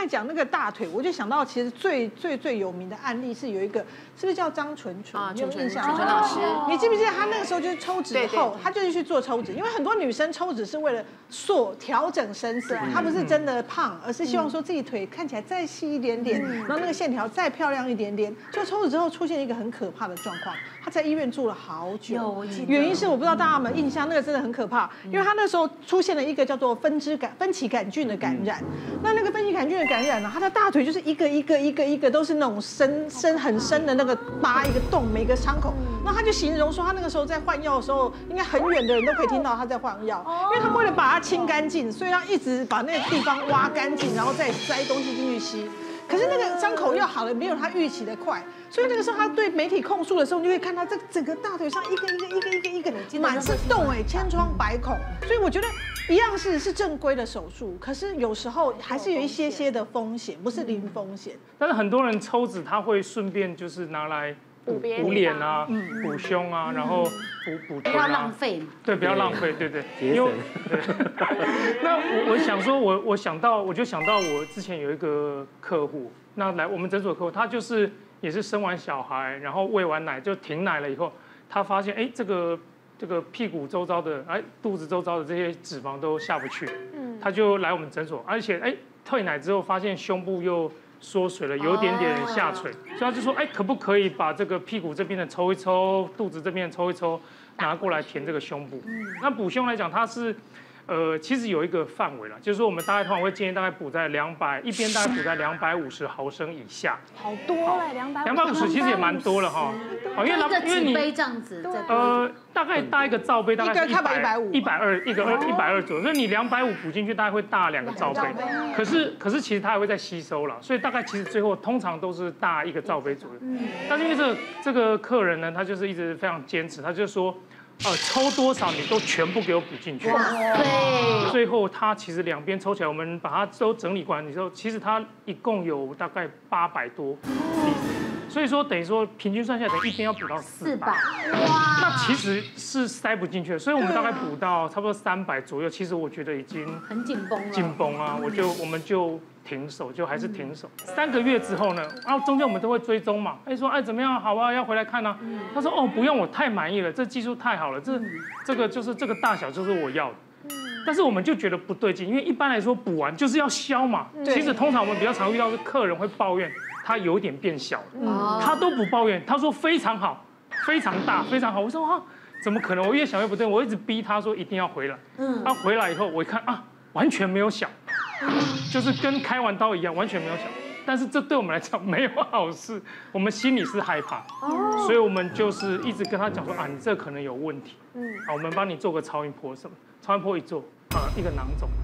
才讲那个大腿，我就想到其实最有名的案例是有一个，是不是叫张纯纯？你有印象？ 纯纯老师， 你记不记得他那个时候就是抽脂后，他就是去做抽脂，因为很多女生抽脂是为了调整身材，她不是真的胖，而是希望说自己腿看起来再细一点点，然后那个线条再漂亮一点点。就抽脂之后出现一个很可怕的状况，他在医院住了好久，原因是我不知道大家有没有印象，那个真的很可怕，因为他那时候出现了一个叫做分歧杆菌的感染。那个分歧杆菌的感染呢，他的大腿就是一个都是那种很深的那个疤，一个洞，每个伤口。那他就形容说，他那个时候在换药的时候，应该很远的人都可以听到他在换药，因为他为了把它清干净，所以他一直把那个地方挖干净，然后再塞东西进去吸。可是那个伤口要好了，没有他预期的快，所以那个时候他对媒体控诉的时候，你就会看到这整个大腿上一个满是洞，千疮百孔。所以我觉得一样是正规的手术，可是有时候还是有一些的风险，不是零风险。 但是很多人抽脂，他会顺便就是拿来补脸啊，补胸啊，然后补臀啊， 不要浪费。 对，不要浪费，对。 节省。 对。那我想说，我想到我之前有一个客户，那来我们诊所的客户，他就是也是生完小孩，然后喂完奶就停奶了以后，他发现这个屁股周遭的肚子周遭的这些脂肪都下不去，他就来我们诊所，而且退奶之后发现胸部又缩水了，有点下垂，所以他就说，可不可以把这个屁股这边的抽一抽，肚子这边抽一抽，拿过来填这个胸部？那补胸来讲，它是，其实有一个范围了，就是说我们大概通常会建议大概补在一边大概补在250毫升以下。 好多嘞 ，250其实也蛮多了哈。 因为你杯这样子， 大概大一个罩杯大概是120，一个120左右，所以你250补进去大概会大2个罩杯。可是其实它还会再吸收了，所以大概其实最后通常都是大1个罩杯左右。但是因为这个客人呢，他就是一直非常坚持，他就说，抽多少你都全部给我补进去。 对。 最后他其实两边抽起来，我们把它都整理过来之后，其实他一共有大概800多。所以说等于说平均算下来，等于一边要补到400。 哇！ 那其实是塞不进去的，所以我们大概补到差不多300左右。其实我觉得已经很紧绷了。 紧绷啊，我们就停手，就还是停手。3个月之后呢，然后中间我们都会追踪嘛，说怎么样，好啊，要回来看啊。他说不用，我太满意了，这技术太好了，这个就是这个大小就是我要的。但是我们就觉得不对劲，因为一般来说补完就是要消嘛。其实通常我们比较常遇到是客人会抱怨他有点变小了，他都不抱怨，他说非常好，非常大，非常好。我说怎么可能？我越想越不对，我一直逼他说一定要回来。他回来以后我一看完全没有小，就是跟开完刀一样，完全没有小。但是这对我们来讲没有好事，我们心里是害怕，所以我们就是一直跟他讲说你这可能有问题，我们帮你做个超音波什么，超音波一做一个囊肿。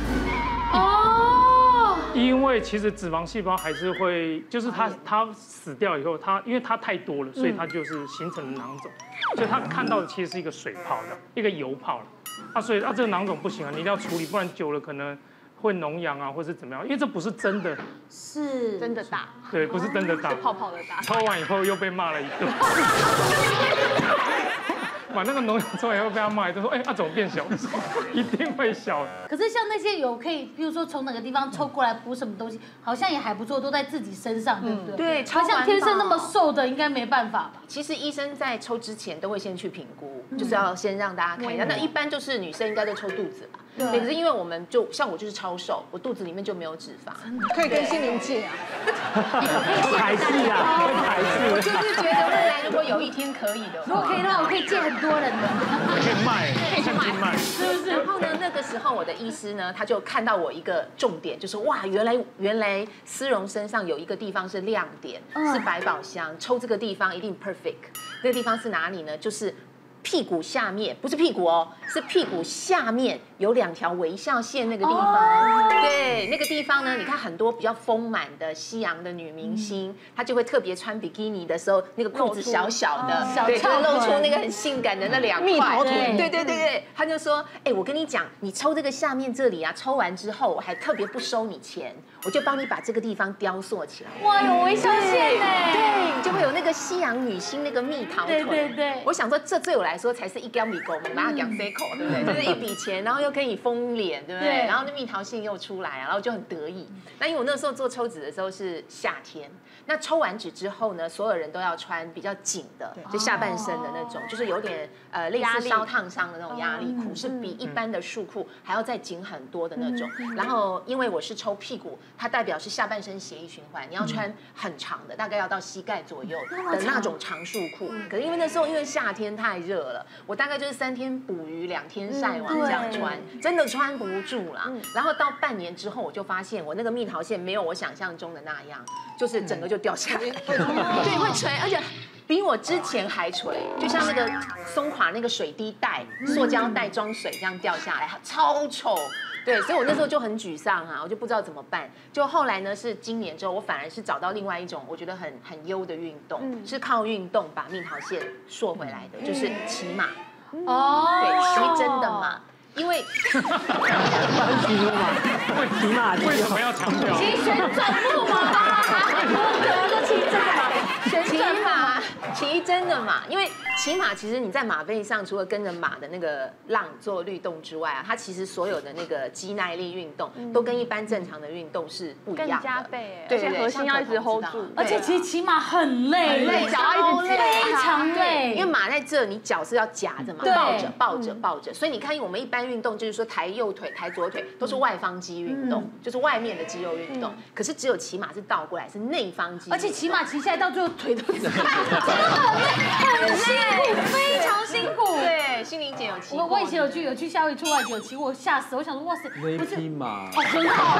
因为其实脂肪细胞还是会，就是它死掉以后，因为它太多了，所以它就是形成了囊肿，所以它看到的其实是一个水泡的，一个油泡了，所以这个囊肿不行啊，你一定要处理，不然久了可能会脓疡啊，或是怎么样，因为这不是真的， 是真的大， 对，不是真的大， 泡泡的大， 抽完以后又被骂了一顿。把那个脓疡抽完以后被他骂，就说怎么变小？一定会小。 可是像那些有可以，比如说从哪个地方抽过来补什么东西，好像也还不错，都在自己身上，对不对？ 对， 好像天生那么瘦的，应该没办法吧？ 其实医生在抽之前都会先去评估，就是要先让大家看一下。那一般就是女生应该都抽肚子嘛。对，可是因为我们像我就是超瘦，我肚子里面就没有脂肪， 可以跟心灵借啊， 会排斥啊，会排斥。 我就是觉得未来如果有一天可以的话， 如果可以的话，我可以借很多人的， 可以卖， 可以去卖， 是不是？ 然后呢，那个时候我的医师呢，他就看到我一个重点，就是原来丝绒身上有一个地方是亮点，是百宝箱，抽这个地方一定 perfect。那个地方是哪里呢？就是屁股下面，不是屁股是屁股下面有2条微笑线那个地方。对，那个地方呢，你看很多比较丰满的西洋的女明星，她就会特别穿比基尼的时候，那个裤子小小的，对，就露出那个很性感的那2块蜜桃臀。 对，他就说，我跟你讲，你抽这个下面这里啊，抽完之后我还特别不收你钱，我就帮你把这个地方雕塑起来。 哇，有微笑线哎！ 对，你就会有那个西洋女星那个蜜桃臀。 对。 我想说，这对我来说才是一根米狗，我们把它讲 C 口，对不对？就是一笔钱，然后又又可以丰脸，对不对？然后那蜜桃腺又出来，然后就很得意。那因为我那时候做抽脂的时候是夏天，那抽完脂之后呢，所有人都要穿比较紧的，就下半身的那种，就是有点类似烧烫伤的那种压力裤，是比一般的束裤还要再紧很多的那种。然后因为我是抽屁股，它代表是下半身血液循环，你要穿很长的，大概要到膝盖左右的那种长束裤。可是因为那时候因为夏天太热了，我大概就是3天捕鱼2天晒网这样穿，真的穿不住啦。然后到半年之后，我就发现我那个蜜桃腺没有我想象中的那样，就是整个就掉下来，对，会垂，而且比我之前还垂，就像那个松垮那个水滴袋、塑胶袋装水这样掉下来，超丑。对，所以我那时候就很沮丧啊，我就不知道怎么办。就后来呢，是今年之后，我反而是找到另外一种我觉得很优的运动，是靠运动把蜜桃腺塑回来的，就是骑马。对，骑真的马。因为骑马， 为什么要强调？ 骑旋转木马，都骑这个马， 骑马，骑真的马。因为骑马其实你在马背上，除了跟着马的那个浪做律动之外啊，它其实所有的那个肌耐力运动都跟一般正常的运动是不一样的， 更加倍， 对， 而且核心要一直 hold 住， 而且其实骑马很累， 脚要一直非常累， 因为马在这，你脚是要夹着嘛，抱着，所以你看我们一般运动就是说抬右腿、抬左腿都是外方肌运动，就是外面的肌肉运动。可是只有骑马是倒过来，是内方肌。 而且骑马骑下来到最后腿都真的很辛苦，非常辛苦。 对，心灵姐有骑过。 我以前有去夏威夷出外景，有骑过，吓死！我想说，哇塞， 那匹马哦，很好，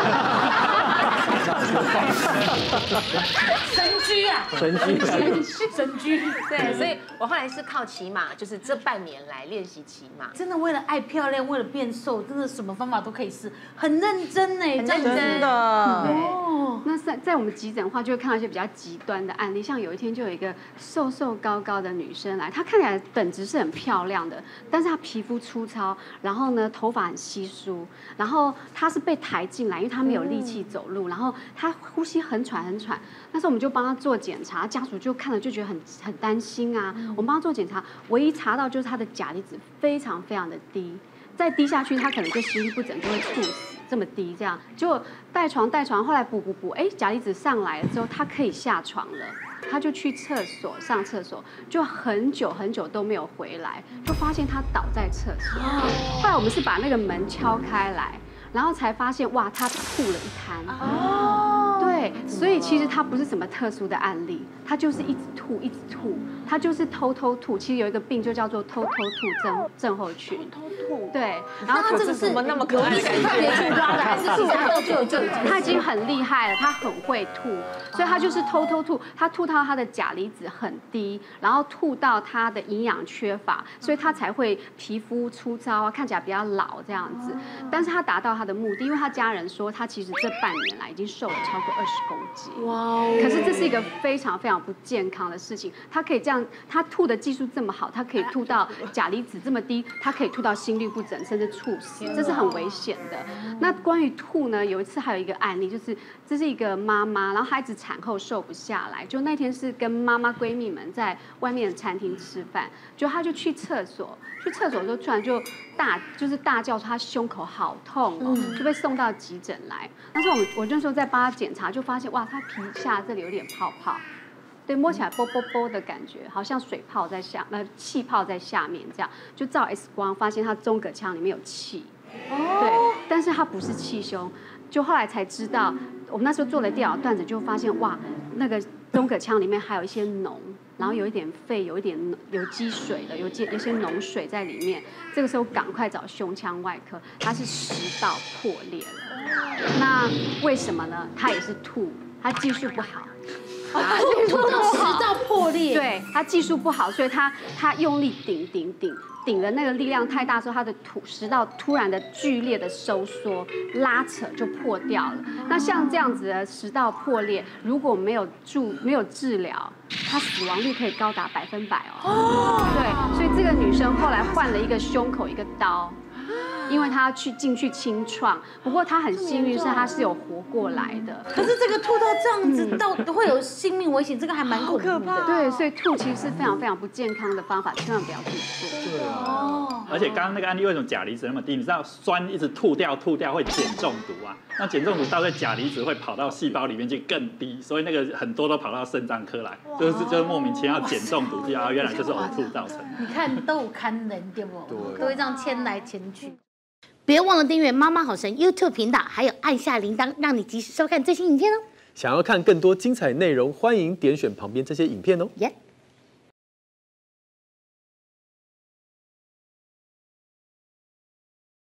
神驹啊，神驹。 对，所以我后来是靠骑马，就是这半年来练习骑马。 真的为了爱漂亮，为了变瘦，真的什么方法都可以试，很认真哎， 很认真的。 哦， 那在我们急诊的话，就会看到一些比较极端的案例，像有一天就有一个瘦瘦高高的女生来，她看起来本质是很漂亮的，但是她皮肤粗糙，然后呢头发很稀疏，然后她是被抬进来，因为她没有力气走路，然后她呼吸很喘很喘。那时候我们就帮她做检查，家属就看了就觉得很担心啊。我们帮她做检查，唯一查到就是她的钾离子非常非常的低，再低下去她可能就心律不整，就会猝死。这么低，这样结果带床，后来补，哎，钾离子上来了之后，她可以下床了，她就去厕所上厕所，就很久都没有回来，就发现她倒在厕所。后来我们是把那个门敲开来，然后才发现哇，她吐了一滩。对，所以其实她不是什么特殊的案例，她就是一直吐，她就是偷吐。其实有一个病就叫做偷吐症候群。对，然后这个是怎么那么可爱的感觉？ 特别去抓的，还是其实他就他已经很厉害了，他很会吐，所以他就是偷吐，他吐到他的钾离子很低，然后吐到他的营养缺乏，所以他才会皮肤粗糙啊，看起来比较老这样子。但是他达到他的目的，因为他家人说他其实这半年来已经瘦了超过20公斤。哇！可是这是一个非常非常不健康的事情。他可以这样，他吐的技术这么好，他可以吐到钾离子这么低，他可以吐到心律不整，甚至猝死，这是很危险的。那关于吐呢，有一次还有一个案例，就是这是一个妈妈，然后她一直产后瘦不下来，就那天是跟妈妈闺蜜们在外面的餐厅吃饭，就她就去厕所的时候突然就大叫说她胸口好痛哦，就被送到急诊来。但是我那时候在帮她检查，就发现哇，她皮下这里有点泡泡。对，摸起来啵啵啵的感觉，好像水泡在气泡在下面这样，就照 X 光发现他中隔腔里面有气，对，但是他不是气胸，就后来才知道，我们那时候做了电脑断层，就发现哇，那个中隔腔里面还有一些脓，然后有一点肺，有一点有积水的，有些脓水在里面，这个时候赶快找胸腔外科，他是食道破裂了，那为什么呢？他也是吐，他技术不好。 吐到食道破裂， 对，他技术不好，所以他用力顶的那个力量太大，之后他的食道突然的剧烈的收缩拉扯就破掉了。那像这样子的食道破裂，如果没有治疗，它死亡率可以高达100%哦。对，所以这个女生后来换了一个胸口一个刀。 因为他进去清创。不过他很幸运是他是有活过来的。 可是这个吐到这样子，到会有性命危险，这个还蛮恐怖的。 对，所以吐其实是非常非常不健康的方法，千万不要这么做。 对啊。而且刚刚那个案例为什么钾离子那么低？你知道酸一直吐掉会碱中毒啊？那碱中毒到对钾离子会跑到细胞里面去更低，所以那个很多都跑到肾脏科来，就是莫名其妙碱中毒，原来就是呕吐造成的。 你看都有看人对不？都会这样牵来牵去。别忘了订阅妈妈好神 YouTube 频道，还有按下铃铛，让你及时收看最新影片哦。 想要看更多精彩内容，欢迎点选旁边这些影片哦。